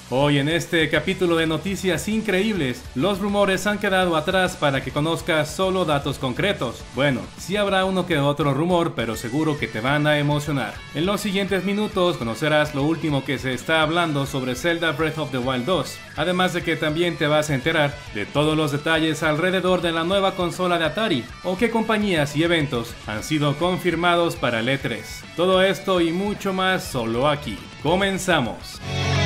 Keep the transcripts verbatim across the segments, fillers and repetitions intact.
Hoy en este capítulo de noticias increíbles, los rumores han quedado atrás para que conozcas solo datos concretos. Bueno, sí habrá uno que otro rumor, pero seguro que te van a emocionar. En los siguientes minutos conocerás lo último que se está hablando sobre Zelda Breath of the Wild dos, además de que también te vas a enterar de todos los detalles alrededor de la nueva consola de Atari, o qué compañías y eventos han sido confirmados para el E tres. Todo esto y mucho más solo aquí. ¡Comenzamos!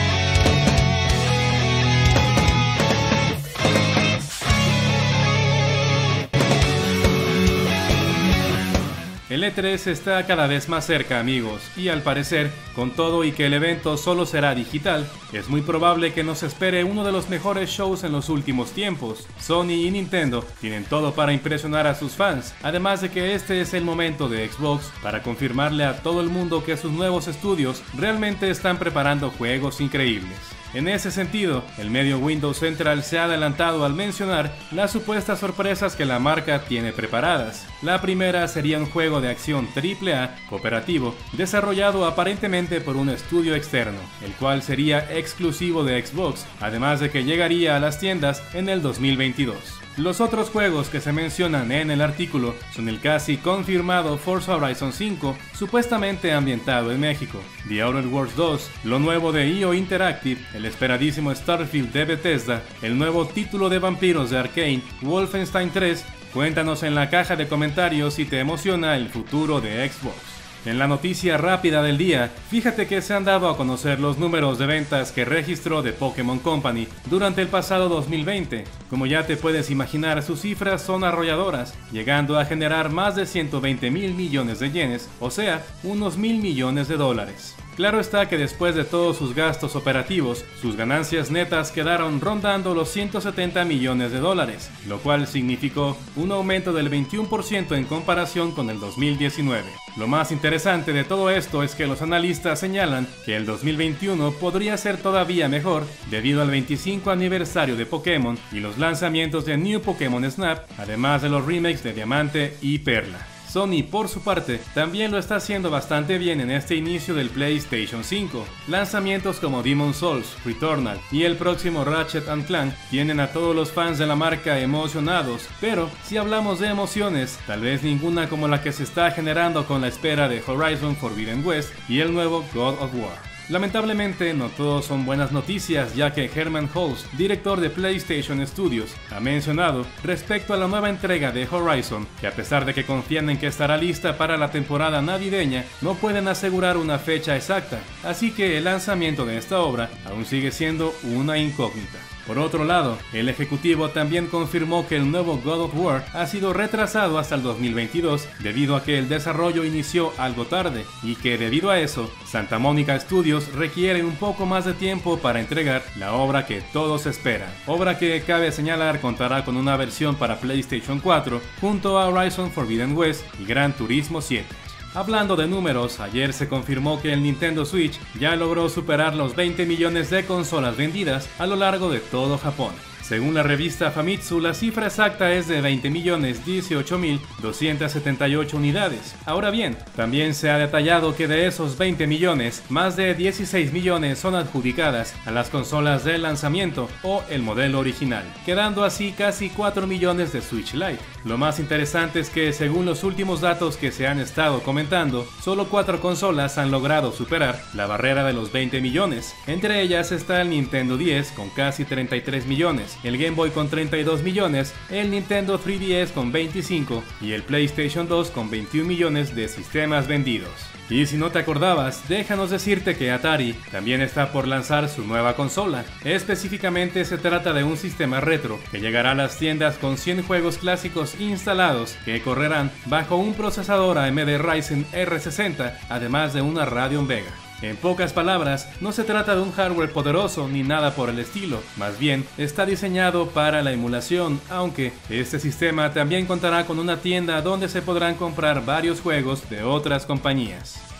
El E tres está cada vez más cerca, amigos, y al parecer, con todo y que el evento solo será digital, es muy probable que nos espere uno de los mejores shows en los últimos tiempos. Sony y Nintendo tienen todo para impresionar a sus fans, además de que este es el momento de Xbox para confirmarle a todo el mundo que sus nuevos estudios realmente están preparando juegos increíbles. En ese sentido, el medio Windows Central se ha adelantado al mencionar las supuestas sorpresas que la marca tiene preparadas. La primera sería un juego de acción triple A cooperativo desarrollado aparentemente por un estudio externo, el cual sería exclusivo de Xbox, además de que llegaría a las tiendas en el dos mil veintidós. Los otros juegos que se mencionan en el artículo son el casi confirmado Forza Horizon cinco, supuestamente ambientado en México, The Outer Worlds dos, lo nuevo de E O Interactive, el esperadísimo Starfield de Bethesda, el nuevo título de vampiros de Arcane, Wolfenstein tres. Cuéntanos en la caja de comentarios si te emociona el futuro de Xbox. En la noticia rápida del día, fíjate que se han dado a conocer los números de ventas que registró The Pokémon Company durante el pasado dos mil veinte. Como ya te puedes imaginar, sus cifras son arrolladoras, llegando a generar más de ciento veinte mil millones de yenes, o sea, unos mil millones de dólares. Claro está que después de todos sus gastos operativos, sus ganancias netas quedaron rondando los ciento setenta millones de dólares, lo cual significó un aumento del veintiuno por ciento en comparación con el dos mil diecinueve. Lo más interesante de todo esto es que los analistas señalan que el dos mil veintiuno podría ser todavía mejor debido al veinticinco aniversario de Pokémon y los lanzamientos de New Pokémon Snap, además de los remakes de Diamante y Perla. Sony, por su parte, también lo está haciendo bastante bien en este inicio del PlayStation cinco. Lanzamientos como Demon's Souls, Returnal y el próximo Ratchet and Clank tienen a todos los fans de la marca emocionados, pero si hablamos de emociones, tal vez ninguna como la que se está generando con la espera de Horizon Forbidden West y el nuevo God of War. Lamentablemente no todos son buenas noticias, ya que Hermen Hulst, director de PlayStation Studios, ha mencionado respecto a la nueva entrega de Horizon que a pesar de que confían en que estará lista para la temporada navideña, no pueden asegurar una fecha exacta, así que el lanzamiento de esta obra aún sigue siendo una incógnita. Por otro lado, el ejecutivo también confirmó que el nuevo God of War ha sido retrasado hasta el dos mil veintidós debido a que el desarrollo inició algo tarde y que debido a eso, Santa Mónica Studios requiere un poco más de tiempo para entregar la obra que todos esperan. Obra que cabe señalar contará con una versión para PlayStation cuatro junto a Horizon Forbidden West y Gran Turismo siete. Hablando de números, ayer se confirmó que el Nintendo Switch ya logró superar los veinte millones de consolas vendidas a lo largo de todo Japón. Según la revista Famitsu, la cifra exacta es de veinte millones dieciocho mil doscientas setenta y ocho unidades. Ahora bien, también se ha detallado que de esos veinte millones, más de dieciséis millones son adjudicadas a las consolas de lanzamiento o el modelo original, quedando así casi cuatro millones de Switch Lite. Lo más interesante es que, según los últimos datos que se han estado comentando, solo cuatro consolas han logrado superar la barrera de los veinte millones. Entre ellas está el Nintendo diez con casi treinta y tres millones, el Game Boy con treinta y dos millones, el Nintendo tres D S con veinticinco y el PlayStation dos con veintiún millones de sistemas vendidos. Y si no te acordabas, déjanos decirte que Atari también está por lanzar su nueva consola. Específicamente se trata de un sistema retro que llegará a las tiendas con cien juegos clásicos instalados que correrán bajo un procesador A M D Ryzen R sesenta, además de una Radeon Vega. En pocas palabras, no se trata de un hardware poderoso ni nada por el estilo, más bien está diseñado para la emulación, aunque este sistema también contará con una tienda donde se podrán comprar varios juegos de otras compañías.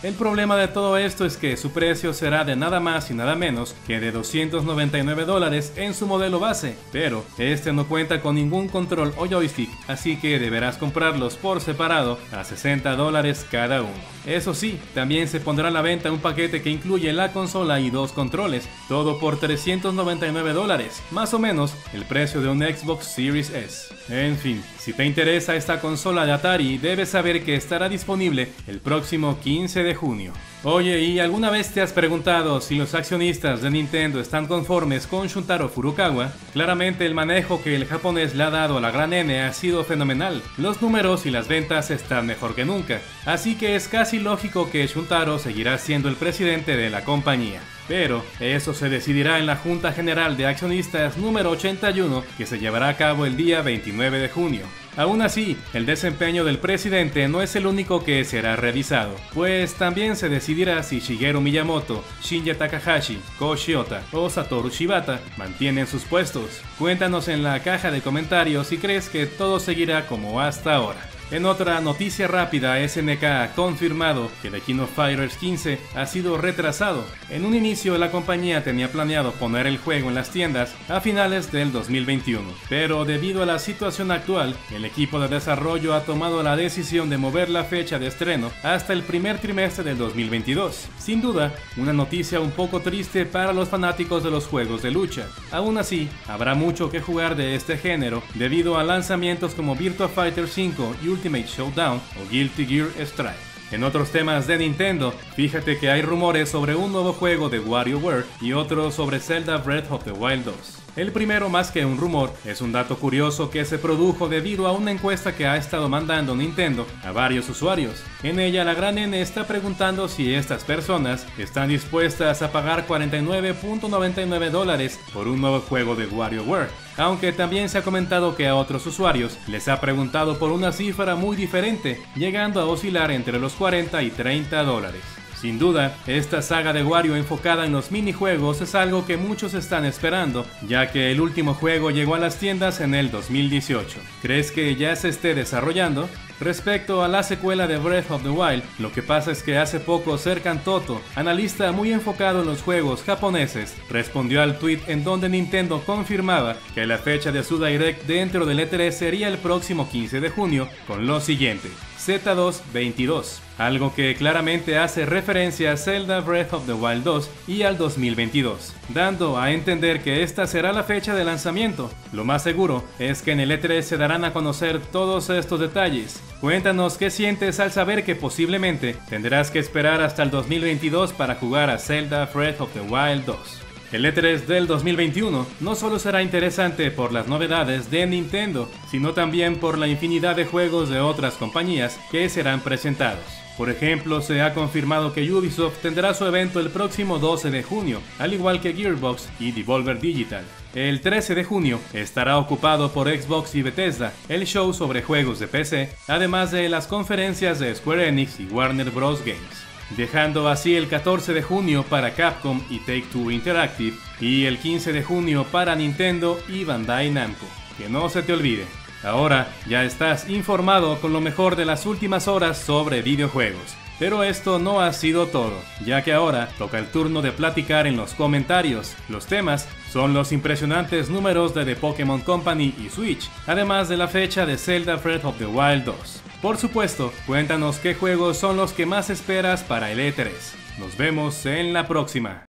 El problema de todo esto es que su precio será de nada más y nada menos que de doscientos noventa y nueve dólares en su modelo base, pero este no cuenta con ningún control o joystick, así que deberás comprarlos por separado a sesenta dólares cada uno. Eso sí, también se pondrá a la venta un paquete que incluye la consola y dos controles, todo por trescientos noventa y nueve dólares, más o menos el precio de un Xbox Series S. En fin, si te interesa esta consola de Atari, debes saber que estará disponible el próximo quince de junio. Oye, ¿y alguna vez te has preguntado si los accionistas de Nintendo están conformes con Shuntaro Furukawa? Claramente el manejo que el japonés le ha dado a la gran N ha sido fenomenal. Los números y las ventas están mejor que nunca, así que es casi lógico que Shuntaro seguirá siendo el presidente de la compañía. Pero eso se decidirá en la Junta General de Accionistas número ochenta y uno, que se llevará a cabo el día veintinueve de junio. Aún así, el desempeño del presidente no es el único que será revisado, pues también se decidirá si Shigeru Miyamoto, Shinya Takahashi, Ko Shiota o Satoru Shibata mantienen sus puestos. Cuéntanos en la caja de comentarios si crees que todo seguirá como hasta ahora. En otra noticia rápida, S N K ha confirmado que The King of Fighters quince ha sido retrasado. En un inicio la compañía tenía planeado poner el juego en las tiendas a finales del dos mil veintiuno, pero debido a la situación actual, el equipo de desarrollo ha tomado la decisión de mover la fecha de estreno hasta el primer trimestre del dos mil veintidós. Sin duda, una noticia un poco triste para los fanáticos de los juegos de lucha. Aún así, habrá mucho que jugar de este género debido a lanzamientos como Virtua Fighter cinco y Ultimate Showdown o Guilty Gear Strive. En otros temas de Nintendo, fíjate que hay rumores sobre un nuevo juego de WarioWare y otro sobre Zelda Breath of the Wild dos. El primero, más que un rumor, es un dato curioso que se produjo debido a una encuesta que ha estado mandando Nintendo a varios usuarios. En ella, la gran N está preguntando si estas personas están dispuestas a pagar cuarenta y nueve punto noventa y nueve dólares por un nuevo juego de WarioWare, aunque también se ha comentado que a otros usuarios les ha preguntado por una cifra muy diferente, llegando a oscilar entre los cuarenta y treinta dólares. Sin duda, esta saga de Wario enfocada en los minijuegos es algo que muchos están esperando, ya que el último juego llegó a las tiendas en el dos mil dieciocho. ¿Crees que ya se esté desarrollando? Respecto a la secuela de Breath of the Wild, lo que pasa es que hace poco Serkan Toto, analista muy enfocado en los juegos japoneses, respondió al tweet en donde Nintendo confirmaba que la fecha de su Direct dentro del E tres sería el próximo quince de junio, con lo siguiente: Z dos veintidós, algo que claramente hace referencia a Zelda Breath of the Wild dos y al dos mil veintidós, dando a entender que esta será la fecha de lanzamiento. Lo más seguro es que en el E tres se darán a conocer todos estos detalles. Cuéntanos qué sientes al saber que posiblemente tendrás que esperar hasta el dos mil veintidós para jugar a Zelda Breath of the Wild dos. El E tres del dos mil veintiuno no solo será interesante por las novedades de Nintendo, sino también por la infinidad de juegos de otras compañías que serán presentados. Por ejemplo, se ha confirmado que Ubisoft tendrá su evento el próximo doce de junio, al igual que Gearbox y Devolver Digital. El trece de junio estará ocupado por Xbox y Bethesda, el show sobre juegos de P C, además de las conferencias de Square Enix y Warner Bros. Games, dejando así el catorce de junio para Capcom y Take-Two Interactive y el quince de junio para Nintendo y Bandai Namco. Que no se te olvide. Ahora ya estás informado con lo mejor de las últimas horas sobre videojuegos. Pero esto no ha sido todo, ya que ahora toca el turno de platicar en los comentarios. Los temas son los impresionantes números de The Pokémon Company y Switch, además de la fecha de Zelda Breath of the Wild dos. Por supuesto, cuéntanos qué juegos son los que más esperas para el E tres. Nos vemos en la próxima.